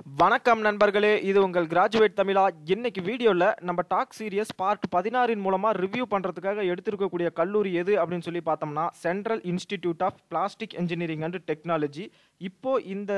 வணக்கம் நண்பர்களே, இது உங்கள் கிராஜுவேட் தமிழா. இன்னைக்கு வீடியோவில் நம்ம டாக் சீரியஸ் பார்ட் 16 மூலமாக ரிவ்யூ பண்ணுறதுக்காக எடுத்திருக்கக்கூடிய கல்லூரி எது அப்படின்னு சொல்லி பார்த்தோம்னா central institute of plastic engineering and technology. இப்போது இந்த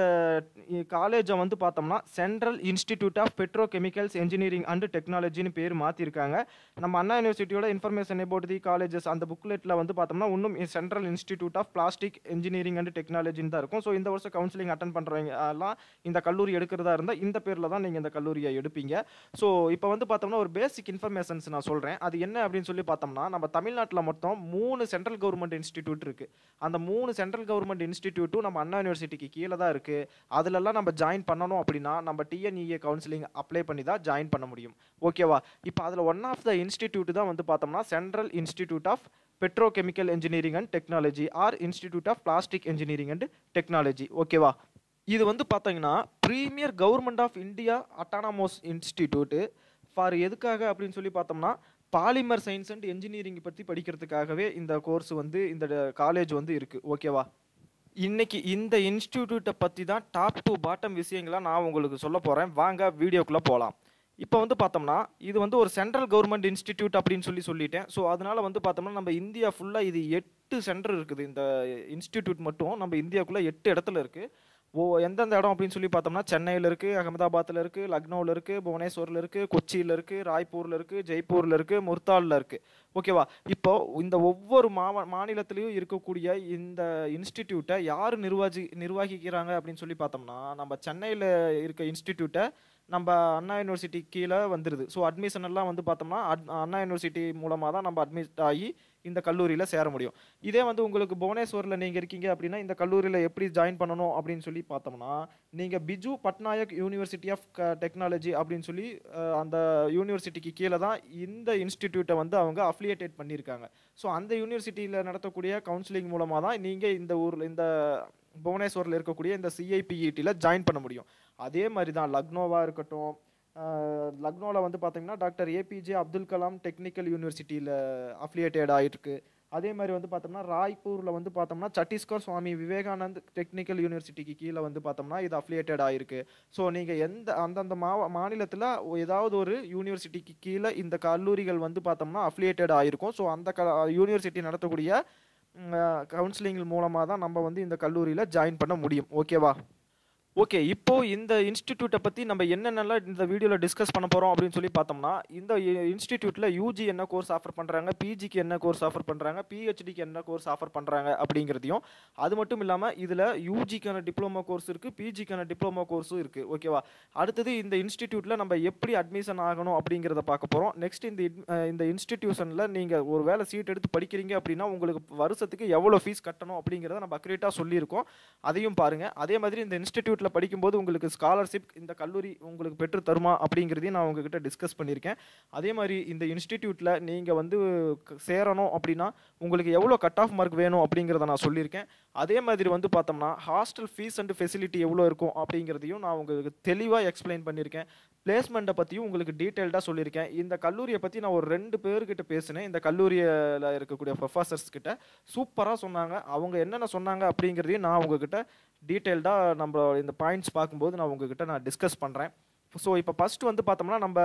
காலேஜை வந்து பார்த்தோம்னா central institute of petrochemicals engineering and டெக்னாலஜின்னு பேர் மாற்றிருக்காங்க. நம்ம அண்ணா யூனிவர்சிட்டியோட இன்ஃபர்மேஷன் அபவுட் தி காலேஜஸ் அந்த புக்லெட்டில் வந்து பார்த்தோம்னா இன்னும் central institute of plastic engineering and டெக்னாலஜின்னு தான் இருக்கும். ஸோ இந்த வருஷம் கவுன்சிலிங் அட்டன் பண்ணுறவங்க எல்லாம் இந்த கல்லூரி எடுக்கிறதா இருந்தால் இந்த பேரில் தான் நீங்கள் இந்த கல்லூரியை எடுப்பீங்க. ஸோ இப்போ வந்து பார்த்தோம்னா ஒரு பேசிக் இன்ஃபர்மேஷன்ஸ் நான் சொல்கிறேன். அது என்ன அப்படின்னு சொல்லி பார்த்தோம்னா, நம்ம தமிழ்நாட்டில் மொத்தம் 3 சென்ட்ரல் கவர்மெண்ட் இன்ஸ்டிடியூட் இருக்குது. அந்த 3 சென்ட்ரல் கவர்மெண்ட் இன்ஸ்டிடியூட்டும் நம்ம அண்ணா யூனிவர்சிட்டிக்கு கீழே தான் இருக்குது. அதிலெல்லாம் நம்ம ஜாயின் பண்ணணும் அப்படின்னா நம்ம டிஎன்இஏ கவுன்சிலிங் அப்ளை பண்ணி தான் ஜாயின் பண்ண முடியும். ஓகேவா? இப்போ அதில் ஒன் ஆஃப் த இன்ஸ்டிடியூட் தான் வந்து பார்த்தோம்னா central institute of petrochemical engineering and technology or institute of plastic engineering and technology. ஓகேவா? இது வந்து பார்த்தீங்கன்னா premier government of India autonomous institute for எதுக்காக அப்படின்னு சொல்லி பார்த்தோம்னா பாலிமர் சயின்ஸ் அண்ட் என்ஜினியரிங் பற்றி படிக்கிறதுக்காகவே இந்த கோர்ஸ் வந்து இந்த காலேஜ் வந்து இருக்குது. ஓகேவா? இன்னைக்கு இந்த இன்ஸ்டிடியூட்டை பற்றி தான் டாப் டு பாட்டம் விஷயங்களாக நான் உங்களுக்கு சொல்ல போகிறேன். வாங்க வீடியோக்குள்ளே போகலாம். இப்போ வந்து பார்த்தோம்னா இது வந்து ஒரு சென்ட்ரல் கவர்மெண்ட் இன்ஸ்டிடியூட் அப்படின்னு சொல்லிட்டேன். ஸோ அதனால் வந்து பார்த்தோம்னா நம்ம இந்தியா ஃபுல்லாக இது 8 சென்டர் இருக்குது. இந்த இன்ஸ்டிடியூட் மட்டும் நம்ம இந்தியாவுக்குள்ளே 8 இடத்துல இருக்குது. எந்தெந்த இடம் அப்படின்னு சொல்லி பார்த்தோம்னா சென்னையில் இருக்குது, அகமதாபாத்தில் இருக்குது, லக்னோவில் இருக்குது, புவனேஸ்வரில் இருக்குது, கொச்சியில் இருக்குது, ராய்ப்பூரில் இருக்குது, ஜெய்ப்பூரில் இருக்குது, முர்தாலில் இருக்குது. ஓகேவா? இப்போ இந்த ஒவ்வொரு மாநிலத்திலையும் இருக்கக்கூடிய இந்த இன்ஸ்டிடியூட்டை யார் நிர்வகிக்கிறாங்க அப்படின்னு சொல்லி பார்த்தோம்னா நம்ம சென்னையில் இருக்க இன்ஸ்டிடியூட்டை நம்ம அண்ணா யூனிவர்சிட்டி கீழே வந்துடுது. ஸோ அட்மிஷன் எல்லாம் வந்து பார்த்தோம்னா அண்ணா யூனிவர்சிட்டி மூலமாக தான் நம்ம அட்மிட் ஆகி இந்த கல்லூரியில் சேர முடியும். இதே வந்து உங்களுக்கு புவனேஸ்வரில் நீங்கள் இருக்கீங்க அப்படின்னா இந்த கல்லூரியில் எப்படி ஜாயின் பண்ணணும் அப்படின்னு சொல்லி பார்த்தோம்னா நீங்கள் Biju Patnaik university of technology அப்படின்னு சொல்லி அந்த யூனிவர்சிட்டிக்கு கீழே தான் இந்த இன்ஸ்டிடியூட்டை வந்து அவங்க அஃபிலியேட்டட் பண்ணியிருக்காங்க. ஸோ அந்த யூனிவர்சிட்டியில் நடத்தக்கூடிய கவுன்சிலிங் மூலமாக தான் நீங்கள் இந்த புவனேஸ்வரில் இருக்கக்கூடிய இந்த CIPETல ஜாயின் பண்ண முடியும். அதே மாதிரி தான் லக்னோவாக இருக்கட்டும், லக்னோவில் வந்து பார்த்தீங்கன்னா doctor APJ Abdul Kalam technical யூனிவர்சிட்டியில் அஃபிலியேட்டட் ஆகிருக்கு. அதே மாதிரி வந்து பார்த்தோம்னா ராய்ப்பூரில் வந்து பார்த்தோம்னா சத்தீஸ்கர் சுவாமி விவேகானந்த் டெக்னிக்கல் யூனிவர்சிட்டிக்கு கீழே வந்து பார்த்தோம்னா இது அஃபிலியேட்டட் ஆகிருக்கு. ஸோ நீங்கள் அந்தந்த மாநிலத்தில் ஏதாவது ஒரு யூனிவர்சிட்டிக்கு கீழே இந்த கல்லூரிகள் வந்து பார்த்தோம்னா அஃபிலியேட்டட் ஆகிருக்கும். ஸோ அந்த யூனிவர்சிட்டி நடத்தக்கூடிய கவுன்சிலிங் மூலமாக தான் நம்ம வந்து இந்த கல்லூரியில் ஜாயின் பண்ண முடியும். ஓகேவா? ஓகே, இப்போது இந்த இன்ஸ்டிடியூட்டை பற்றி நம்ம என்னென்னலாம் இந்த வீடியோவில் டிஸ்கஸ் பண்ண போகிறோம் அப்படின்னு சொல்லி பார்த்தோம்னா இந்த இன்ஸ்டிடியூட்டில் யூஜி என்ன கோர்ஸ் ஆஃபர் பண்ணுறாங்க, பிஜிக்கு என்ன கோர்ஸ் ஆஃபர் பண்ணுறாங்க, பிஹெச்டிக்கு என்ன கோர்ஸ் ஆஃபர் பண்ணுறாங்க அப்படிங்கிறதையும், அது மட்டும் இல்லாமல் இதில் யூஜிக்கான டிப்ளமோ கோர்ஸ் இருக்குது, பிஜிக்கான டிப்ளமோ கோர்ஸும் இருக்குது. ஓகேவா? அடுத்தது இந்த இன்ஸ்டிடியூட்டில் நம்ம எப்படி அட்மிஷன் ஆகணும் அப்படிங்கிறத பார்க்க போகிறோம். நெக்ஸ்ட் இந்த இன்ஸ்டிடியூஷனில் நீங்கள் ஒரு வேலை சீட் எடுத்து படிக்கிறீங்க அப்படின்னா உங்களுக்கு வருஷத்துக்கு எவ்வளோ ஃபீஸ் கட்டணும் அப்படிங்கிறத நம்ம அக்யூரேட்டாக சொல்லியிருக்கோம். அதையும் பாருங்கள். அதே மாதிரி இந்த இன்ஸ்டிடியூட்டில் படிக்கும்போது உங்களுக்கு ஸ்காலர்ஷிப் இந்த கல்லூரி உங்களுக்கு பெற்று தருமா அப்படிங்கிறதையும் நான் உங்ககிட்ட டிஸ்கஸ் பண்ணியிருக்கேன். அதே மாதிரி இந்த இன்ஸ்டிடியூட்டில் நீங்கள் வந்து சேரணும் அப்படின்னா உங்களுக்கு எவ்வளோ கட் ஆஃப் மார்க் வேணும் அப்படிங்கிறத நான் சொல்லியிருக்கேன். அதே மாதிரி வந்து பார்த்தோம்னா ஹாஸ்டல் ஃபீஸ் அண்ட் ஃபெசிலிட்டி எவ்வளோ இருக்கும் அப்படிங்கிறதையும் நான் உங்களுக்கு தெளிவாக எக்ஸ்பிளைன் பண்ணியிருக்கேன். பிளேஸ்மெண்ட்டை பற்றியும் உங்களுக்கு டீட்டெயில்டாக சொல்லியிருக்கேன். இந்த கல்லூரியை பற்றி நான் ஒரு 2 பேர்கிட்ட பேசினேன். இந்த கல்லூரியில் இருக்கக்கூடிய ப்ரொஃபஸர்ஸ் கிட்ட சூப்பராக சொன்னாங்க. அவங்க என்னென்ன சொன்னாங்க அப்படிங்கிறதையும் நான் உங்ககிட்ட டீட்டெயில்டாக நம்ம இந்த பாயிண்ட்ஸ் பார்க்கும்போது நான் உங்ககிட்ட நான் டிஸ்கஸ் பண்ணுறேன். ஸோ இப்போ ஃபஸ்ட்டு வந்து பார்த்தோம்னா நம்ம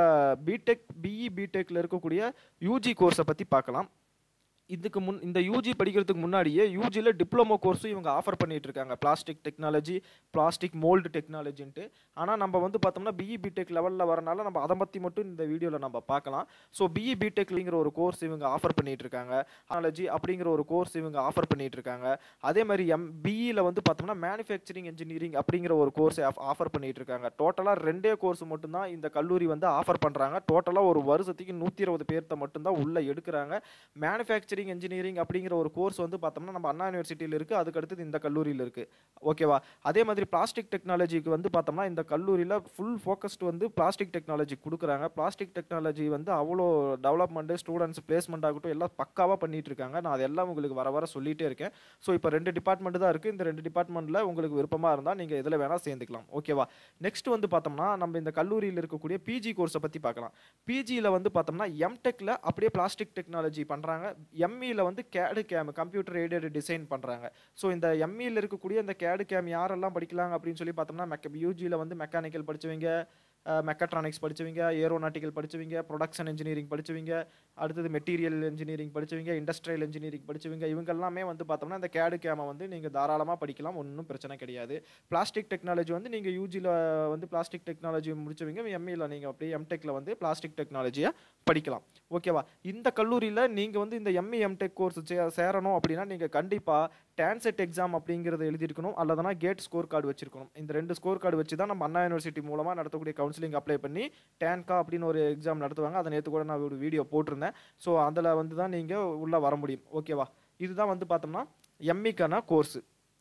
பிடெக்கில் இருக்கக்கூடிய யூஜி கோர்ஸை பற்றி பார்க்கலாம். இந்த யூஜி படிக்கிறதுக்கு முன்னாடியே யூஜியில் டிப்ளமோ கோர்ஸும் இவங்க ஆஃபர் பண்ணிட்டு இருக்காங்க, பிளாஸ்டிக் டெக்னாலஜி, பிளாஸ்டிக் மோல்டு டெக்னாலஜின்ட்டு. ஆனால் நம்ம வந்து பார்த்தோம்னா பிடெக் லெவலில் வரனால நம்ம அதை பற்றி மட்டும் இந்த வீடியோவில் நம்ம பார்க்கலாம். ஸோ பிடெக்ங்கிற ஒரு கோர்ஸ் இவங்க ஆஃபர் பண்ணிட்டு இருக்காங்க, டெக்னாலஜி அப்படிங்கிற ஒரு கோர்ஸ் இவங்க ஆஃபர் பண்ணிட்டு இருக்காங்க. அதே மாதிரி பிஇயில் வந்து பார்த்தோம்னா மேனுஃபேக்சரிங் இன்ஜினியரிங் அப்படிங்கிற ஒரு கோர்ஸ் ஆஃபர் பண்ணிட்டு இருக்காங்க. டோட்டலாக 2 கோர்ஸ் மட்டும்தான் இந்த கல்லூரி வந்து ஆஃபர் பண்ணுறாங்க. டோட்டலாக ஒரு வருஷத்துக்கு 120 பேர்த்த மட்டும்தான் உள்ளே எடுக்கிறாங்க. மேனுஃபேக்சரிங் இன்ஜினியரிங் அப்படிங்கிற ஒரு கோர்ஸ் வந்து பார்த்தோம்னா நம்ம அண்ணா யூனிவர்சிட்டியில் இருக்குது, அதுக்கு அடுத்தது இந்த கல்லூரியில் இருக்குது. ஓகேவா? அதே மாதிரி பிளாஸ்டிக் டெக்னாலஜிக்கு வந்து பார்த்தோம்னா இந்த கல்லூரியில் ஃபுல் ஃபோக்கஸ்ட் வந்து பிளாஸ்டிக் டெக்னாலஜி கொடுக்குறாங்க. பிளாஸ்டிக் டெக்னாலஜி வந்து அவ்வளோ டெவலப்மெண்ட்டு, ஸ்டூடெண்ட்ஸ் பிளேஸ்மெண்ட் ஆகட்டும் எல்லாம் பக்காவாக பண்ணிட்டு இருக்காங்க. நான் அதெல்லாம் உங்களுக்கு வர சொல்லிகிட்டே இருக்கேன். ஸோ இப்போ 2 டிபார்ட்மெண்ட் தான் இருக்குது. இந்த 2 டிபார்ட்மெண்ட்டில் உங்களுக்கு விருப்பமாக இருந்தால் நீங்கள் இதில் வேணால் சேர்ந்துக்கலாம். ஓகேவா? நெக்ஸ்ட் வந்து பார்த்தோம்னா நம்ம இந்த கல்லூரியில் இருக்கக்கூடிய பிஜி கோர்ஸை பற்றி பார்க்கலாம். பிஜியில் வந்து பார்த்தோம்னா எம்டெக்கில் அப்படியே பிளாஸ்டிக் டெக்னாலஜி பண்ணுறாங்க. எம்இல வந்து CAD CAM computer aided design பண்ணுறாங்க. ஸோ இந்த எம்இல இருக்கக்கூடிய இந்த கேடு கேம் யாரெல்லாம் படிக்கலாங்க அப்படின்னு சொல்லி பார்த்தோம்னா யூஜியில் வந்து மெக்கானிக்கல் படிச்சவங்க, மெக்கட்ரானிக்ஸ் படிச்சவங்க, ஏரோநாட்டிக்கல் படிச்சவங்க, ப்ரொடக்ஷன் இன்ஜினியரிங் படிச்சவங்க, அடுத்தது மெட்டீரியல் இன்ஜினியரிங் படிச்சவங்க, இண்டஸ்ட்ரியல் இன்ஜினியரிங் படிச்சவங்க, இவங்க எல்லாமே வந்து பார்த்தோம்னா இந்த கேடு கேமை வந்து நீங்கள் தாராளமாக படிக்கலாம், ஒன்றும் பிரச்சனை கிடையாது. பிளாஸ்டிக் டெக்னாலஜி வந்து நீங்கள் யூஜியில் வந்து பிளாஸ்டிக் டெக்னாலஜி முடிச்சவங்க எம்இல நீங்கள் அப்படியே எம்டெக்கில் வந்து பிளாஸ்டிக் டெக்னாலஜியை படிக்கலாம். ஓகேவா? இந்த கல்லூரியில் நீங்கள் வந்து இந்த எம்இ எம்டெக் கோர்ஸ் சேரணும் அப்படின்னா நீங்கள் கண்டிப்பாக டான்செட் எக்ஸாம் அப்படிங்கிறத எழுதியிருக்கணும், அல்லதுனா கேட் ஸ்கோர் கார்டு வச்சிருக்கணும். இந்த 2 ஸ்கோர் கார்டு வச்சு தான் நம்ம அண்ணா யூனிவர்சிட்டி மூலமாக நடத்தக்கூடிய கவுன்சிலிங் அப்ளை பண்ணி டேன்கா அப்படின்னு ஒரு எக்ஸாம் நடத்துவாங்க. அதை நேற்று கூட நான் ஒரு வீடியோ போட்டிருந்தேன். ஸோ அதில் வந்து தான் நீங்கள் உள்ளே வர முடியும். ஓகேவா? இதுதான் வந்து பார்த்தோம்னா எம்இக்கான கோர்ஸு.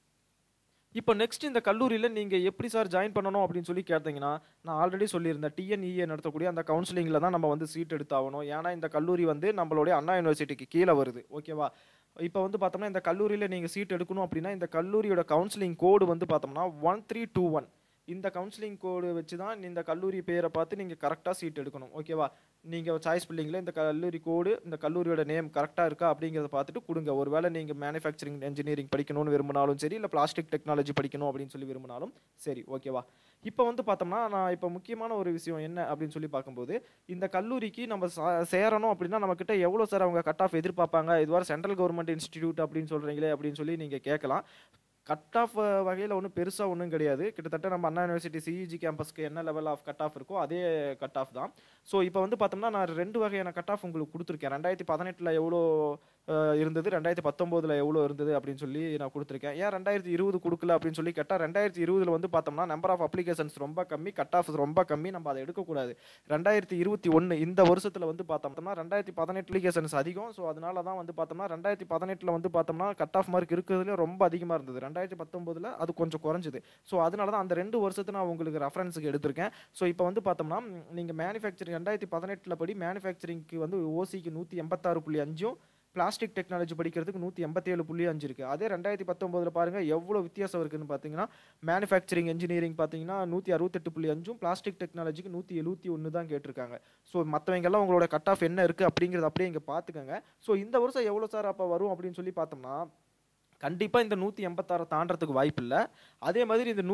இப்போ நெக்ஸ்ட் இந்த கல்லூரியில் நீங்கள் எப்படி சார் ஜாயின் பண்ணணும் அப்படின்னு சொல்லி கேட்டிங்கன்னா, நான் ஆல்ரெடி சொல்லியிருந்தேன், டிஎன்இஏ நடத்தக்கூடிய அந்த கவுன்சிலிங்கில் தான் நம்ம வந்து சீட் எடுத்தாகணும். ஏன்னா இந்த கல்லூரி வந்து நம்மளுடைய அண்ணா யூனிவர்சிட்டிக்கு கீழே வருது. ஓகேவா? இப்போ வந்து பார்த்தோம்னா இந்த கல்லூரியில் நீங்கள் சீட் எடுக்கணும் அப்படின்னா இந்த கல்லூரியோட கவுன்சிலிங் கோடு வந்து பார்த்தோம்னா 1321. இந்த கவுன்சிலிங் கோடு வச்சு தான் இந்த கல்லூரி பேரை பார்த்து நீங்கள் கரெக்டாக சீட் எடுக்கணும். ஓகேவா? நீங்கள் சாய்ஸ் பில்லிங்கில் இந்த கல்லூரி கோடு, இந்த கல்லூரியோட நேம் கரெக்டாக இருக்கா அப்படிங்கிறத பார்த்துட்டு கொடுங்க. ஒருவேளை நீங்கள் மேனுஃபேக்சரிங் இன்ஜினியரிங் படிக்கணும்னு விரும்பினாலும் சரி, இல்லை பிளாஸ்டிக் டெக்னாலஜி படிக்கணும் அப்படின்னு சொல்லி விரும்பினாலும் சரி. ஓகேவா? இப்போ வந்து பார்த்தோம்னா நான் இப்போ முக்கியமான ஒரு விஷயம் என்ன அப்படின்னு சொல்லி பார்க்கும்போது, இந்த கல்லூரிக்கு நம்ம சேரணும் அப்படின்னா நம்மக்கிட்ட எவ்வளோ சார் அவங்க கட் ஆஃப் எதிர்பார்ப்பாங்க, இதுவரை சென்ட்ரல் கவர்மெண்ட் இன்ஸ்டிடியூட் அப்படின்னு சொல்கிறீங்களே அப்படின்னு சொல்லி நீங்கள் கேட்கலாம். கட் ஆஃப் வகையில் ஒன்றும் பெருசாக ஒன்றும் கிடையாது. கிட்டத்தட்ட நம்ம அண்ணா யூனிவர்சிட்டி சிஇஜி கேம்பஸ்க்கு என்ன லெவல் ஆஃப் கட் ஆஃப் இருக்கோ அதே கட் ஆஃப் தான். ஸோ இப்போ வந்து பார்த்தோம்னா நான் 2 வகையான கட் ஆஃப் உங்களுக்கு கொடுத்துருக்கேன். 2018 எவ்வளோ இருந்தது, 2019 எவ்வளோ இருந்தது அப்படின்னு சொல்லி நான் கொடுத்துருக்கேன். ஏன் 2020 கொடுக்கல அப்படின்னு சொல்லி கேட்டால், 2020 வந்து பார்த்தோம்னா நம்பர் ஆஃப் அப்ளிகேஷன்ஸ் ரொம்ப கம்மி, கட் ஆஃப் ரொம்ப கம்மி, நம்ம அதை எடுக்கக்கூடாது. 2021 இந்த வருஷத்தில் வந்து பார்த்தோம்னா 2018 அப்ளிகேஷன்ஸ் அதிகம். ஸோ அதனால தான் வந்து பார்த்தோம்னா 2018 வந்து பார்த்தோம்னா கட் ஆஃப் மார்க் இருக்கிறதுல ரொம்ப அதிகமாக இருந்தது. 2019 அது கொஞ்சம் குறைஞ்சிது. ஸோ அதனால தான் அந்த 2 வருஷத்தை நான் உங்களுக்கு ரெஃபரன்ஸுக்கு எடுத்திருக்கேன். ஸோ இப்போ வந்து பார்த்தோம்னா நீங்கள் மேனுஃபேக்சரிங் 2018 படி மேனுஃபேக்சரிங்க்கு வந்து ஓசிக்கு 186.5, பிளாஸ்டிக் டெக்னாலஜி படிக்கிறதுக்கு 187.5 இருக்குது. அதே 2019 பாருங்கள் எவ்வளோ வித்தியாசம் இருக்குதுன்னு பார்த்தீங்கன்னா, மேனுஃபேக்சரிங் இன்ஜினியரிங் பார்த்தீங்கன்னா 168.5, பிளாஸ்டிக் டெக்னாலஜிக்கு 171 தான் கேட்டிருக்காங்க. ஸோ மற்றவங்க எல்லாம் உங்களோட கட் ஆஃப் என்ன இருக்குது அப்படிங்கிறது அப்படியே இங்கே பார்த்துக்கோங்க. ஸோ இந்த வருஷம் எவ்வளோ சார் அப்போ வரும் அப்படின்னு சொல்லி பார்த்தோம்னா, கண்டிப்பாக இந்த 186 தாண்டறதுக்கு வாய்ப்பு இல்லை. அதே மாதிரி இந்த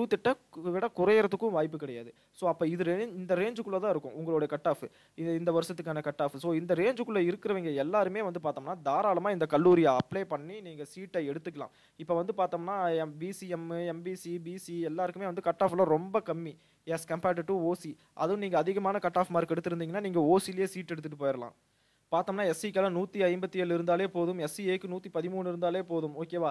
168 விட குறையறதுக்கும் வாய்ப்பு கிடையாது. ஸோ அப்போ இந்த ரேஞ்சுக்குள்ளே தான் இருக்கும் உங்களோட கட் ஆஃப், இந்த வருஷத்துக்கான கட் ஆஃப். ஸோ இந்த ரேஞ்சுக்குள்ளே இருக்கிறவங்க எல்லாருமே வந்து பார்த்தோம்னா தாராளமாக இந்த கல்லூரியை அப்ளை பண்ணி நீங்கள் சீட்டை எடுத்துக்கலாம். இப்போ வந்து பார்த்தோம்னா பிசிஎம், எம்பிசி, பிசி எல்லாருக்குமே வந்து கட் ஆஃப்லாம் ரொம்ப கம்மி எஸ் கம்பேர்டு டு ஓசி. அதுவும் நீங்கள் அதிகமான கட் ஆஃப் மார்க் எடுத்திருந்தீங்கன்னா நீங்கள் ஓசிலேயே சீட் எடுத்துகிட்டு போயிடலாம். பார்த்தோம்னா எஸ்சிக்கெல்லாம் 157 இருந்தாலே போதும், எஸ்சிஏக்கு 113 இருந்தாலே போதும். ஓகேவா?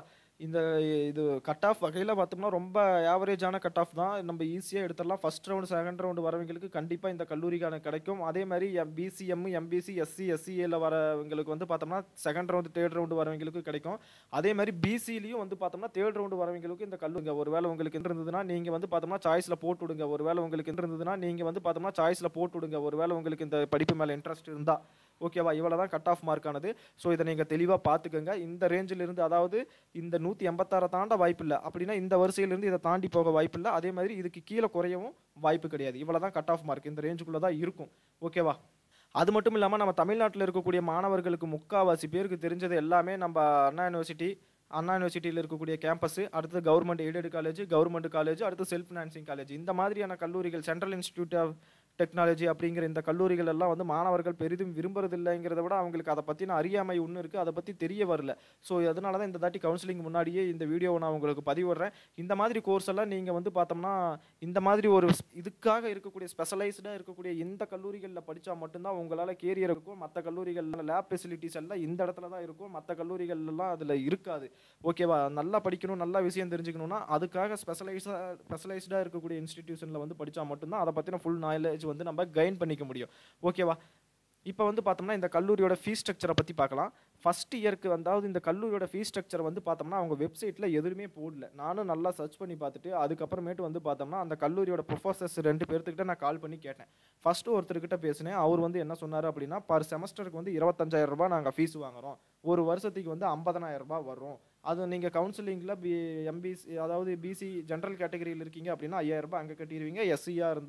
இது கட் ஆஃப் வகையில் பார்த்தோம்னா ரொம்ப ஆவரேஜான கட் ஆஃப் தான். நம்ம ஈஸியாக எடுத்துடலாம். ஃபர்ஸ்ட் ரவுண்டு செகண்ட் ரவுண்டு வரவங்களுக்கு கண்டிப்பாக இந்த கல்லூரிக்கான கிடைக்கும். அதே மாதிரி பிசிஎம், எம்பிசி, எஸ்சி, எஸ்சிஏல வரவங்களுக்கு வந்து பார்த்தோம்னா செகண்ட் ரவுண்டு தேர்ட் ரவுண்டு வரவங்களுக்கு கிடைக்கும். அதே மாதிரி பிசிலையும் வந்து பார்த்தோம்னா தேர்ட் ரவுண்டு வரவங்களுக்கு இந்த கல்லூரி ஒருவேளை உங்களுக்கு இருந்ததுன்னா நீங்கள் வந்து பார்த்தோம்னா சாய்ஸில் போட்டு விடுங்க. ஒருவேளை உங்களுக்கு இருந்ததுன்னா நீங்கள் வந்து பார்த்தோம்னா சாய்ஸில் போட்டு விடுங்க. ஒருவேளை உங்களுக்கு இந்த படிப்பு மேலே இன்ட்ரெஸ்ட் இருந்தால். ஓகேவா? இவ்வளோ தான் கட் ஆஃப் மார்க் ஆனது. ஸோ இதை நீங்கள் தெளிவாக பார்த்துக்கோங்க. இந்த ரேஞ்சிலிருந்து, அதாவது இந்த 186 தாண்ட வாய்ப்பு இல்லை அப்படின்னா இந்த வரிசையிலிருந்து இதை தாண்டி போக வாய்ப்பு இல்லை. அதே மாதிரி இதுக்கு கீழே குறையவும் வாய்ப்பு கிடையாது. இவ்வளோ தான் கட் ஆஃப் மார்க், இந்த ரேஞ்சுக்குள்ளே தான் இருக்கும். ஓகேவா? அது மட்டும் இல்லாமல் நம்ம தமிழ்நாட்டில் இருக்கக்கூடிய மாணவர்களுக்கு முக்கால்வாசி பேருக்கு தெரிஞ்சது எல்லாமே நம்ம அண்ணா யூனிவர்சிட்டியில் இருக்கக்கூடிய கேம்பஸ், அடுத்து government aided college, government college, அடுத்து செல்ஃப் ஃபினான்சிங் காலேஜ், இந்த மாதிரியான கல்லூரிகள், சென்ட்ரல் இன்ஸ்டிடியூட் ஆஃப் டெக்னாலஜி அப்படிங்கிற இந்த கல்லூரிகள் எல்லாம் வந்து மாணவர்கள் பெரிதும் விரும்புறதில்லைங்கிறத விட அவங்களுக்கு அதை பற்றின அறியாமை ஒன்று இருக்குது, அதை பற்றி தெரிய வரல. ஸோ அதனால தான் இந்த தாட்டி கவுன்சிலிங் முன்னாடியே இந்த வீடியோவை நான் உங்களுக்கு பதிவிடுறேன். இந்த மாதிரி கோர்ஸ் எல்லாம் நீங்கள் வந்து பார்த்தோம்னா இந்த மாதிரி ஒரு இதுக்காக இருக்கக்கூடிய ஸ்பெஷலைஸ்டாக இருக்கக்கூடிய இந்த கல்லூரிகளில் படித்தா மட்டும்தான் உங்களால் கேரியர் இருக்கும். மற்ற கல்லூரிகளில் லேப் ஃபெசிலிட்டிஸ் எல்லாம் இந்த இடத்துல தான் இருக்கும், மற்ற கல்லூரிகள்லாம் அதில் இருக்காது. ஓகேவா? நல்லா படிக்கணும், நல்லா விஷயம் தெரிஞ்சுக்கணும்னா அதுக்காக ஸ்பெஷலைஸ்டாக இருக்கக்கூடிய இன்ஸ்டிடியூஷனில் வந்து படித்தா மட்டும்தான் அதை பற்றின ஃபுல் நாலேஜ் வந்து நம்ம கெயின் பண்ணிக்க முடியும். ஓகேவா? இப்போ வந்து பார்த்தோம்னா இந்த கல்லூரியோட ஃபீஸ் ஸ்ட்ரக்சரை பற்றி பார்க்கலாம். ஃபஸ்ட் இயருக்கு வந்தாவது இந்த கல்லூரியோட ஃபீஸ் ஸ்ட்ரக்சர் வந்து பார்த்தோம்னா அவங்க வெப்சைட்டில் எதுவுமே போடல. நானும் நல்லா சர்ச் பண்ணி பார்த்துட்டு அதுக்கப்புறமேட்டு வந்து பார்த்தோம்னா அந்த கல்லூரியோட ப்ரொஃபஸர்ஸ் 2 பேர்த்துக்கிட்ட நான் கால் பண்ணி கேட்டேன். ஃபஸ்ட்டு ஒருத்தர்கிட்ட பேசினேன். அவர் வந்து என்ன சொன்னார் அப்படின்னா, பர் செமஸ்டருக்கு வந்து 25,000 ரூபாய் நாங்கள் ஃபீஸ் வாங்குகிறோம், ஒரு வருஷத்துக்கு வந்து 50,000 ரூபாய் வரும். அது நீங்கள் கவுன்சிலிங்கில் எம்பிசி, அதாவது பிசி ஜென்ரல் கேட்டகரியில் இருக்கீங்க அப்படின்னா 5,000 ரூபாய் அங்கே கட்டிடுவீங்க. எஸ்சியாக இருந்தால்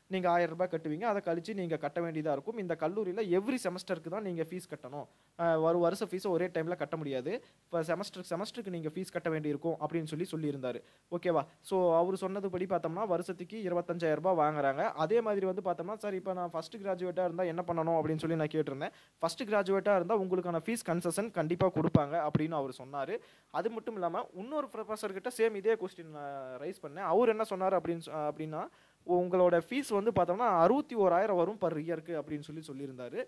நீங்கள் 1000 ரூபாய் கட்டுவீங்க. அதை கழிச்சு நீங்கள் கட்ட வேண்டியதாக இருக்கும். இந்த கல்லூரியில் எவ்ரி செமஸ்டருக்கு தான் நீங்கள் ஃபீஸ் கட்டணும். ஒரு வருஷ ஃபீஸை ஒரே டைமில் கட்ட முடியாது. இப்போ செமஸ்டருக்கு நீங்கள் ஃபீஸ் கட்ட வேண்டியிருக்கும் அப்படின்னு சொல்லியிருந்தாரு. ஓகேவா? ஸோ அவர் சொன்னதுபடி பார்த்தோம்னா வருஷத்துக்கு 25,000 ரூபாய் வாங்குறாங்க. அதே மாதிரி வந்து பார்த்தோம்னா சார் இப்போ நான் ஃபஸ்ட்டு கிராஜுவேட்டாக இருந்தால் என்ன பண்ணணும் அப்படின்னு சொல்லி நான் கேட்டிருந்தேன். ஃபஸ்ட்டு கிராஜுவேட்டாக இருந்தால் உங்களுக்கான ஃபீஸ் கன்செஷன் கண்டிப்பாக கொடுப்பாங்க அப்படின்னு அவர் சொன்னார். அது மட்டும் இல்லாமல் இன்னொரு ப்ரொஃபஸர்கிட்ட சேம் இதே கொஸ்டின் ரைஸ் பண்ணேன். அவர் என்ன சொன்னார் அப்படின்னா உங்களோட ஃபீஸ் வந்து பார்த்தோம்னா 61,000 வரும் பர் இயருக்கு அப்படின்னு சொல்லியிருந்தாரு.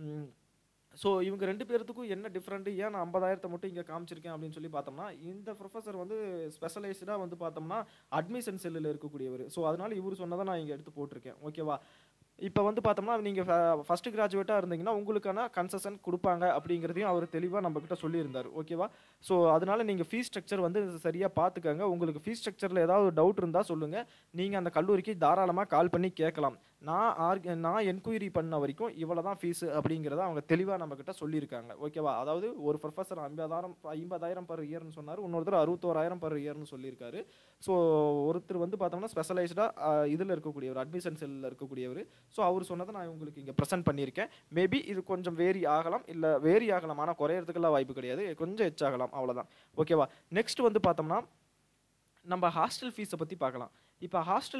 ஸோ இவங்க 2 பேர்த்துக்கும் என்ன டிஃப்ரெண்ட், ஏன் நான் 50,000 மட்டும் இங்கே காமிச்சிருக்கேன் அப்படின்னு சொல்லி பார்த்தோம்னா இந்த ப்ரொஃபஸர் வந்து ஸ்பெஷலைஸ்டாக வந்து பார்த்தோம்னா அட்மிஷன் செல்லில் இருக்கக்கூடியவர். ஸோ அதனால் இவர் சொன்னதை நான் இங்கே எடுத்து போட்டிருக்கேன். ஓகேவா? இப்போ வந்து பார்த்தோம்னா நீங்கள் ஃபஸ்ட்டு கிராஜுவேட்டாக இருந்தீங்கன்னா உங்களுக்கான கன்செஷன் கொடுப்பாங்க அப்படிங்கிறதையும் அவர் தெளிவாக நம்மக்கிட்ட சொல்லியிருந்தார். ஓகேவா? ஸோ அதனால் நீங்கள் ஃபீஸ் ஸ்ட்ரக்சர் வந்து சரியாக பார்த்துக்கங்க. உங்களுக்கு ஃபீஸ் ஸ்ட்ரக்சரில் ஏதாவது டவுட் இருந்தால் சொல்லுங்கள். நீங்கள் அந்த கல்லூரிக்கு தாராளமாக கால் பண்ணி கேட்கலாம். நான் என்கொயரி பண்ண வரைக்கும் இவ்வளோ தான் ஃபீஸு அப்படிங்கிறத அவங்க தெளிவாக நம்மக்கிட்ட சொல்லியிருக்காங்க. ஓகேவா? அதாவது ஒரு ப்ரொஃபஸர் 50,000 பர் இயர்னு சொன்னார், இன்னொருத்தர் 61,000 பர் இயர்னு சொல்லியிருக்காரு. ஸோ ஒருத்தர் வந்து பார்த்தோம்னா ஸ்பெஷலைஸ்டாக இதில் இருக்கக்கூடியவர், அட்மிஷன் செல்லில் இருக்கக்கூடியவர். ஸோ அவர் சொன்னதை நான் உங்களுக்கு இங்கே ப்ரெசென்ட் பண்ணியிருக்கேன். மேபி இது கொஞ்சம் வேரி ஆகலாம், இல்லை வேரி ஆகலாம், ஆனால் குறையிறதுக்கெல்லாம் வாய்ப்பு கிடையாது, கொஞ்சம் எச்சாகலாம், அவ்வளோதான். ஓகேவா? நெக்ஸ்ட் வந்து பார்த்தோம்னா நம்ம ஹாஸ்டல் ஃபீஸை பற்றி பார்க்கலாம். இப்போ ஹாஸ்டல்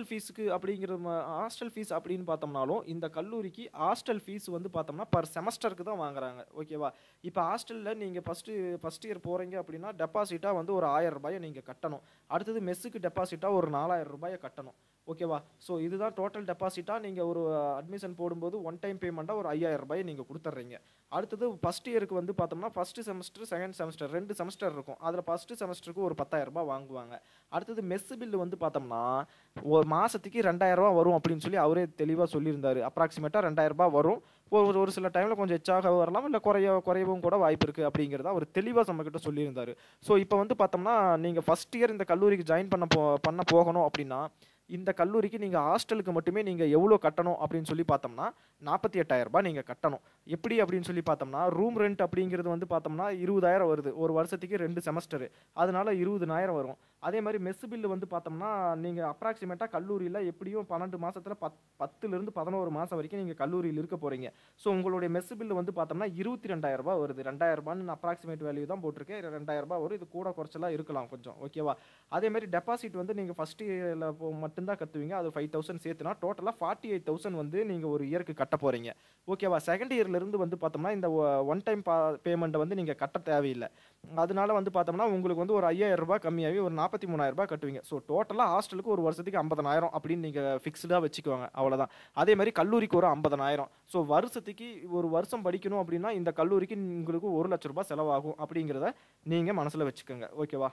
ஃபீஸ் அப்படின்னு பார்த்தோம்னாலும் இந்த கல்லூரிக்கு ஹாஸ்டல் ஃபீஸ் வந்து பார்த்தோம்னா பர் செமஸ்டருக்கு தான் வாங்குறாங்க. ஓகேவா? இப்போ ஹாஸ்டலில் நீங்கள் ஃபஸ்ட் இயர் போகிறீங்க அப்படின்னா டெபாசிட்டாக வந்து ஒரு 1000 ரூபாயை நீங்கள் கட்டணும். அடுத்தது மெஸ்ஸுக்கு டெபாசிட்டாக ஒரு 4000 ரூபாயை கட்டணும். ஓகேவா? ஸோ இதுதான் டோட்டல் டெபாசிட்டாக நீங்கள் ஒரு அட்மிஷன் போடும்போது ஒன் டைம் பேமெண்ட்டாக ஒரு 5000 ரூபாயை நீங்கள் கொடுத்துட்றீங்க. அடுத்தது ஃபஸ்ட் இயருக்கு வந்து பார்த்தோம்னா first semester second semester 2 semester இருக்கும். அதில் ஃபஸ்ட்டு செமஸ்டருக்கு ஒரு 10,000 ரூபாய் வாங்குவாங்க. அடுத்தது மெஸ் பில்லு வந்து பார்த்தோம்னா ஒரு மாதத்துக்கு 2000 ரூபா வரும் அப்படின்னு சொல்லி அவரே தெளிவாக சொல்லியிருந்தார். அப்ராக்சிமேட்டாக 2000 ரூபாய் வரும். ஒரு சில டைமில் கொஞ்சம் எச்சாக வரலாம், இல்லை குறையவும் கூட வாய்ப்பு இருக்குது அப்படிங்கிறத அவர் தெளிவாக நம்மக்கிட்ட சொல்லியிருந்தார். ஸோ இப்போ வந்து பார்த்தோம்னா நீங்கள் ஃபஸ்ட் இயர் இந்த கல்லூரிக்கு ஜாயின் பண்ண போகணும் அப்படின்னா இந்த கல்லூரிக்கு நீங்கள் ஹாஸ்டலுக்கு மட்டுமே நீங்கள் எவ்வளோ கட்டணும் அப்படின்னு சொல்லி பார்த்தோம்னா 48,000 ரூபாய் நீங்கள் கட்டணும். எப்படி அப்படின்னு சொல்லி பார்த்தோம்னா ரூம் ரெண்ட் அப்படிங்கிறது வந்து பார்த்தோம்னா 20,000 வருது. ஒரு வருஷத்துக்கு 2 செமஸ்டரு, அதனால 20,000 வரும். அதே மாதிரி மெஸ் பில்லு வந்து பார்த்தோம்னா நீங்கள் அப்ராக்சிமேட்டாக கல்லூரியில் எப்படியும் 12 மாதத்தில் 10லேருந்து 11 மாதம் வரைக்கும் நீங்கள் கல்லூரியில் இருக்க போகிறீங்க. ஸோ உங்களுடைய மெஸ் பில்லு வந்து பார்த்தோம்னா 22,000 ரூபாய் வருது. 2,000 ரூபான்னு அப்ராக்சிமேட் வேல்யூ தான் போட்டிருக்கேன். 2,000 ரூபாய் வரும். இது கூட குறைச்சலாக இருக்கலாம் கொஞ்சம். ஓகேவா? அதே மாதிரி டெபாசிட் வந்து நீங்கள் ஃபஸ்ட் இயரில் மட்டும்தான் கட்டுவீங்க. அது 5,000 சேர்த்துனா டோட்டலாக 48,000 வந்து நீங்கள் ஒரு இயருக்கு கட்ட போகிறீங்க. ஓகேவா? செகண்ட் இயர்லேருந்து வந்து பார்த்தோம்னா இந்த ஒன் டைம் பேமெண்ட்டை வந்து நீங்கள் கட்ட தேவையில்லை. அதனால வந்து பார்த்தோம்னா உங்களுக்கு வந்து ஒரு 5,000 ரூபாய் கம்மியாகி ஒரு 43,000 ரூபாய் கட்டுவீங்க. ஸோ டோட்டலாக ஹாஸ்டலுக்கு ஒரு வருஷத்துக்கு 50,000 அப்படின்னு நீங்கள் ஃபிக்ஸ்டாக வச்சுக்குவாங்க. அவ்வளோதான். அதே மாதிரி கல்லூரிக்கு ஒரு 50,000. ஸோ வருஷத்துக்கு ஒரு வருஷம் படிக்கணும் அப்படின்னா இந்த கல்லூரிக்கு உங்களுக்கு 1,00,000 ரூபாய் செலவாகும் அப்படிங்கிறத நீங்கள் மனசில் வச்சுக்கோங்க. ஓகேவா?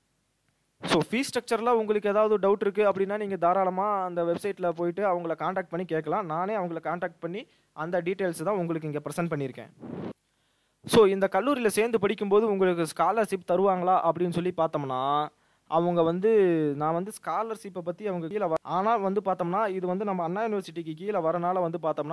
ஸோ ஃபீஸ் ஸ்ட்ரக்சரில் உங்களுக்கு ஏதாவது டவுட் இருக்குது அப்படின்னா நீங்கள் தாராளமாக அந்த வெப்சைட்டில் போயிட்டு அவங்கள காண்டாக்ட் பண்ணி கேட்கலாம். நானே அவங்கள காண்டாக்ட் பண்ணி அந்த டீட்டெயில்ஸ் தான் உங்களுக்கு இங்கே ப்ரெசென்ட் பண்ணியிருக்கேன். ஸோ இந்த கல்லூரியில் சேர்ந்து படிக்கும்போது உங்களுக்கு ஸ்காலர்ஷிப் தருவாங்களா அப்படின்னு சொல்லி பார்த்தோம்னா அவங்க வந்து நான் வந்து ஸ்காலர்ஷிப்பை பற்றி அவங்க கீழே ஆனால் வந்து பார்த்தோம்னா இது வந்து நம்ம அண்ணா யூனிவர்சிட்டிக்கு கீழே வரனால வந்து பார்த்தோம்னா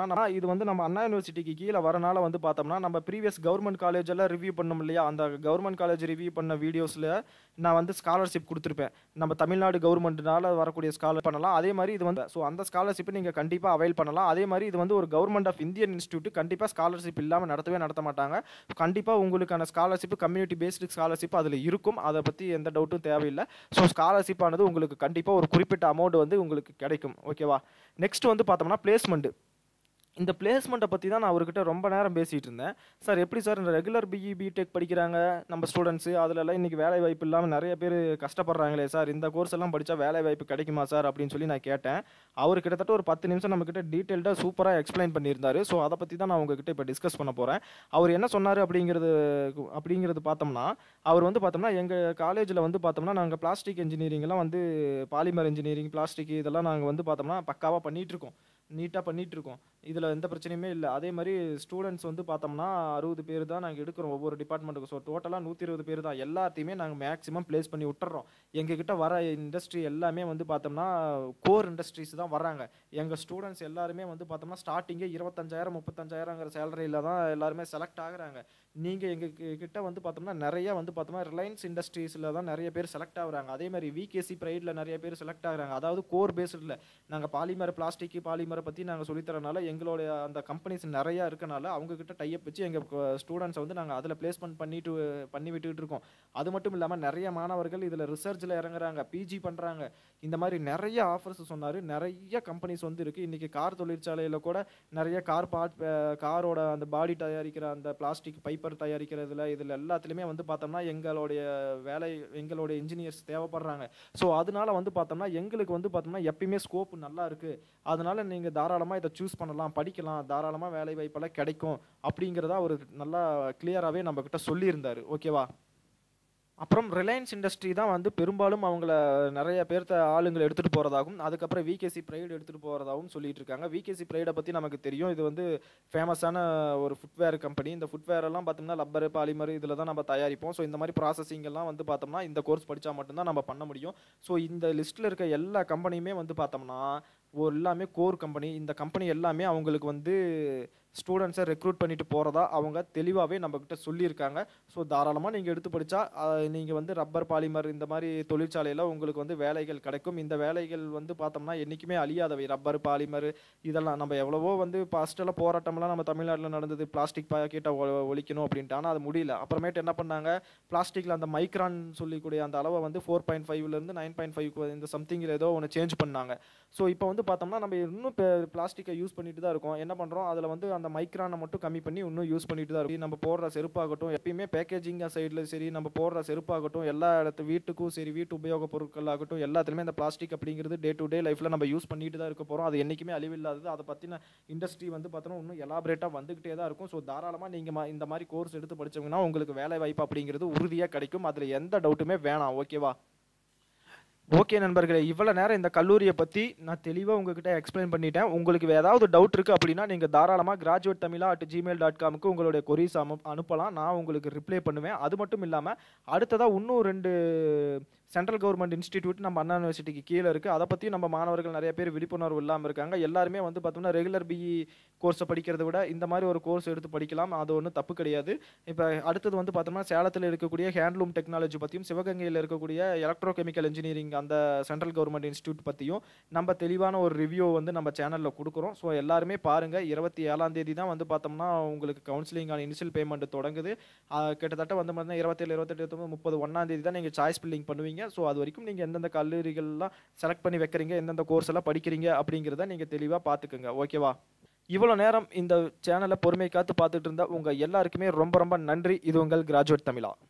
நம்ம ப்ரீவியஸ் கவர்மெண்ட் காலேஜ் எல்லாம் ரிவ்யூ பண்ணோம் இல்லையா, அந்த கவர்மெண்ட் காலேஜ் ரிவ்யூ பண்ண வீடியோஸில் நான் வந்து ஸ்காலர்ஷிப் கொடுத்துருப்பேன். நம்ம தமிழ்நாடு கவர்மெண்ட்னால வரக்கூடிய ஸ்காலர் பண்ணலாம். அதே மாதிரி இது வந்து ஸோ அந்த ஸ்காலர்ஷிப்பை நீங்கள் கண்டிப்பாக அவைல் பண்ணலாம். அதே மாதிரி இது வந்து ஒரு கவர்மெண்ட் ஆஃப் இந்தியன் இன்ஸ்டியூட், கண்டிப்பாக ஸ்காலர்ஷிப் இல்லாமல் நடத்த மாட்டாங்க. கண்டிப்பாக உங்களுக்கான ஸ்காலர்ஷிப் கம்யூனிட்டி பேஸ்டு ஸ்காலர்ஷிப் அதில் இருக்கும். அதை பற்றி எந்த டவுட்டும் தேவையில்லை. ஸோ ஸ்காலர்ஷிப் ஆனது உங்களுக்கு கண்டிப்பாக ஒரு குறிப்பிட்ட அமௌண்ட் வந்து உங்களுக்கு கிடைக்கும். ஓகேவா? நெக்ஸ்ட் வந்து பார்த்தோம்னா பிளேஸ்மெண்ட். இந்த பிளேஸ்மெண்ட்டை பற்றி தான் நான் அவர்கிட்ட ரொம்ப நேரம் பேசிகிட்டு இருந்தேன். சார் எப்படி சார் இந்த ரெகுலர் பிடெக் படிக்கிறாங்க நம்ம ஸ்டூடெண்ட்ஸு, அதிலெல்லாம் இன்றைக்கி வேலை வாய்ப்பு இல்லாமல் நிறைய பேர் கஷ்டப்படுறாங்களே சார், இந்த கோர்ஸ் எல்லாம் படித்தா வேலை வாய்ப்பு கிடைக்குமா சார் அப்படின்னு சொல்லி நான் கேட்டேன். அவர் கிட்டத்தட்ட ஒரு 10 நிமிஷம் நம்மக்கிட்ட டீட்டெயில்டாக சூப்பராக எக்ஸ்பிளைன் பண்ணியிருந்தார். ஸோ அதை பற்றி தான் நான் உங்ககிட்ட இப்போ டிஸ்கஸ் பண்ண போகிறேன். அவர் என்ன சொன்னார் அப்படிங்கிறது பார்த்தோம்னா அவர் வந்து பார்த்தோம்னா எங்கள் காலேஜில் வந்து பார்த்தோம்னா நாங்கள் பிளாஸ்டிக் இன்ஜினியரிங்லாம் வந்து பாலிமர் இன்ஜினியரிங் பிளாஸ்டிக் இதெல்லாம் நாங்கள் வந்து பார்த்தோம்னா பக்காவாக பண்ணிகிட்ருக்கோம், நீட்டாக பண்ணிகிட்ருக்கோம். இதில் எந்த பிரச்சனையுமே இல்லை. அதே மாதிரி ஸ்டூடெண்ட்ஸ் வந்து பார்த்தோம்னா 60 பேர் தான் நாங்கள் எடுக்கிறோம் ஒவ்வொரு டிபார்ட்மெண்ட்டுக்கும். ஸோ டோட்டலாக 120 பேர் தான். எல்லாத்தையுமே நாங்கள் மேக்ஸிமம் ப்ளேஸ் பண்ணி விட்டுறோம். எங்ககிட்ட வர இண்டஸ்ட்ரி எல்லாமே வந்து பார்த்தோம்னா கோர் இண்டஸ்ட்ரீஸ் தான் வர்றாங்க. எங்கள் ஸ்டூடெண்ட்ஸ் எல்லாருமே வந்து பார்த்தோம்னா ஸ்டார்டிங்கே 25,000 35,000ங்கிற சேலரியில் தான் எல்லாருமே செலக்ட் ஆகுறாங்க. நீங்கள் எங்கள் கிட்ட வந்து பார்த்தோம்னா நிறையா வந்து பார்த்தோம்னா ரிலையன்ஸ் இண்டஸ்ட்ரீஸில் தான் நிறைய பேர் செலக்ட் ஆகுறாங்க. அதே மாதிரி விகேசி ப்ரைடில் நிறைய பேர் செலக்ட் ஆகுறாங்க. அதாவது கோர் பேஸ்டில் நாங்கள் பாலிமர் பிளாஸ்டிக் பாலிமரை பற்றி நாங்கள் சொல்லித்தரனால எங்களுடைய அந்த கம்பெனிஸ் நிறையா இருக்கனால அவங்கக்கிட்ட டைப் வச்சு எங்கள் ஸ்டூடெண்ட்ஸை வந்து நாங்கள் அதில் பிளேஸ்மெண்ட் பண்ணி விட்டுக்கிட்டு இருக்கோம். அது மட்டும் இல்லாமல் நிறைய மாணவர்கள் இதில் ரிசர்ச்சில் இறங்குறாங்க, பிஜி பண்ணுறாங்க. இந்த மாதிரி நிறைய ஆஃபர்ஸ் சொன்னார். நிறைய கம்பெனிஸ் வந்து இருக்குது. இன்றைக்கி கார் தொழிற்சாலையில் கூட நிறைய காரோட அந்த பாடி தயாரிக்கிற அந்த பிளாஸ்டிக் பைப்பர் தயாரிக்கிறதுல இதில் எல்லாத்துலேயுமே வந்து பார்த்தோம்னா எங்களுடைய இன்ஜினியர்ஸ் தேவைப்படுறாங்க. ஸோ அதனால வந்து பார்த்தோம்னா எங்களுக்கு வந்து பார்த்தோம்னா எப்பயுமே ஸ்கோப் நல்லா இருக்குது. அதனால நீங்கள் தாராளமாக இதை சூஸ் பண்ணலாம், படிக்கலாம், தாராளமாக வேலை வாய்ப்பெல்லாம் கிடைக்கும் அப்படிங்கிறதா ஒரு நல்லா கிளியராகவே நம்மக்கிட்ட சொல்லியிருந்தார். ஓகேவா? அப்புறம் ரிலையன்ஸ் இண்டஸ்ட்ரி தான் வந்து பெரும்பாலும் அவங்கள நிறைய பேர்த்த ஆளுங்களை எடுத்துகிட்டு போகிறதாகவும் அதுக்கப்புறம் விகேசி ப்ரைடு எடுத்துகிட்டு போகிறதாகவும் சொல்லிட்டு இருக்காங்க. விகேசி ப்ரைடை பற்றி நமக்கு தெரியும். இது வந்து ஃபேமஸான ஒரு ஃபுட்வேர் கம்பெனி. இந்த ஃபுட்வேரெல்லாம் பார்த்தோம்னா லப்பர் பாலிமர் இதில் தான் நம்ம தயாரிப்போம். ஸோ இந்த மாதிரி ப்ராசஸிங்கெல்லாம் வந்து பார்த்தோம்னா இந்த கோர்ஸ் படித்தா மட்டும்தான் நம்ம பண்ண முடியும். ஸோ இந்த லிஸ்ட்டில் இருக்க எல்லா கம்பெனியுமே வந்து பார்த்தோம்னா எல்லாமே கோர் கம்பெனி. இந்த கம்பெனி எல்லாமே அவங்களுக்கு வந்து ஸ்டூடெண்ட்ஸை ரெக்ரூட் பண்ணிட்டு போகிறதா அவங்க தெளிவாகவே நம்மக்கிட்ட சொல்லியிருக்காங்க. ஸோ தாராளமாக நீங்கள் எடுத்து படித்தா நீங்கள் வந்து ரப்பர் பாலிமர் இந்த மாதிரி தொழிற்சாலையில் உங்களுக்கு வந்து வேலைகள் கிடைக்கும். இந்த வேலைகள் வந்து பார்த்தோம்னா என்றைக்குமே அழியாதவை. ரப்பர் பாலிமர் இதெல்லாம் நம்ம எவ்வளவோ வந்து ஃபஸ்ட்டெல்லாம் போராட்டம்லாம் நம்ம தமிழ்நாட்டில் நடந்தது, பிளாஸ்டிக் பாக்கெட்டை ஒழிக்கணும் அப்படின்ட்டு. ஆனால் அது முடியல. அப்புறமேட்டு என்ன பண்ணாங்க, பிளாஸ்டிக்கில் அந்த மைக்ரான் சொல்லிக்கூடிய அந்த அளவை வந்து 4.5லேருந்து 9.5 இந்த சம்திங்கில் ஏதோ ஒன்று சேஞ்ச் பண்ணாங்க. ஸோ இப்போ வந்து பார்த்தோம்னா நம்ம இன்னும் பிளாஸ்டிக்கை யூஸ் பண்ணிட்டு தான் இருக்கோம். என்ன பண்ணுறோம், அதில் வந்து அந்த மைக்ரானை மட்டும் கம்மி பண்ணி இன்னும் யூஸ் பண்ணிட்டு தான் இருக்கும். நம்ம போடுற செருப்பாகட்டும், எப்பயுமே பேக்கேஜிங் சைடில் சரி, நம்ம போடுற செருப்பாகட்டும், எல்லா வீட்டுக்கும் சரி, வீட்டு உபயோக பொருட்கள் ஆகட்டும், எல்லாத்துலேயுமே இந்த பிளாஸ்டிக் அப்படிங்கிறது டே டு டே லைஃப்பில் நம்ம யூஸ் பண்ணிட்டு தான் இருக்க போகிறோம். அது என்றைக்குமே அழிவில்லாதது. அதை பற்றின இண்டஸ்ட்ரி வந்து பார்த்தோன்னா இன்னும் எலாபரேட்டாக வந்துக்கிட்டே தான் இருக்கும். ஸோ தாராளமாக நீங்கள் இந்த மாதிரி கோர்ஸ் எடுத்து படித்தவங்கன்னா உங்களுக்கு வேலை வாய்ப்பு அப்படிங்கிறது உறுதியாக கிடைக்கும். அதில் எந்த டவுட்டுமே வேணாம். ஓகேவா? ஓகே நண்பர்களே, இவ்வளோ நேரம் இந்த கல்லூரியை பற்றி நான் தெளிவாக உங்ககிட்ட எக்ஸ்பிளைன் பண்ணிட்டேன். உங்களுக்கு ஏதாவது டவுட் இருக்குது அப்படின்னா நீங்கள் தாராளமாக graduatetamila@gmail.comக்கு உங்களுடைய கொரீஸ் அனுப்பலாம். நான் உங்களுக்கு ரிப்ளை பண்ணுவேன். அது மட்டும் இல்லாமல் அடுத்ததாக இன்னும் 2 சென்ட்ரல் கவர்மெண்ட் இன்ஸ்டிடியூட் நம்ம அண்ணா யூனிவர்சிட்டிக்கு கீழே இருக்குது. அதை பற்றி நம்ம மாணவர்கள் நிறைய பேர் விழிப்புணர்வு இல்லாமல் இருக்காங்க. எல்லாருமே வந்து பார்த்தோம்னா ரெகுலர் பிஇ கோர்ஸை படிக்கிறத விட இந்த மாதிரி ஒரு கோர்ஸ் எடுத்து படிக்கலாம். அது ஒன்றும் தப்பு கிடையாது. இப்போ அடுத்தது வந்து பார்த்தோம்னா சேலத்தில் இருக்கக்கூடிய ஹேண்ட்லூம் டெக்னாலஜி பற்றியும் சிவகங்கையில் இருக்கக்கூடிய எலக்ட்ரோ கெமிக்கல் இன்ஜினியரிங் அந்த சென்ட்ரல் கவர்மெண்ட் இன்ஸ்டியூட் பற்றியும் நம்ம தெளிவான ஒரு ரிவ்யூ வந்து நம்ம சேனலில் கொடுக்குறோம். ஸோ எல்லாருமே பாருங்கள். 27ஆம் தேதி தான் வந்து பார்த்தோம்னா உங்களுக்கு கவுன்சிலிங்கான இனிஷியல் பேமெண்ட் தொடங்குது. கிட்டத்தட்ட வந்து பார்த்தீங்கன்னா 27, 28, 29, 30 1ஆம் தேதி தான் நீங்கள் சாய்ஸ் பில்லிங் பண்ணுவீங்க. ஸோ அது வரைக்கும் நீங்கள் எந்தெந்த கல்லூரிகள்லாம் செலக்ட் பண்ணி வைக்கிறீங்க, எந்தெந்த கோர்ஸ் எல்லாம் படிக்கிறீங்க அப்படிங்கிறத நீங்கள் தெளிவாக பார்த்துக்குங்க. ஓகேவா? இவ்வளோ நேரம் இந்த சேனலை பொறுமை காத்து பார்த்துட்டு இருந்தால் உங்கள் எல்லாருக்குமே ரொம்ப ரொம்ப நன்றி. இது உங்கள் கிராஜுவேட் தமிழா.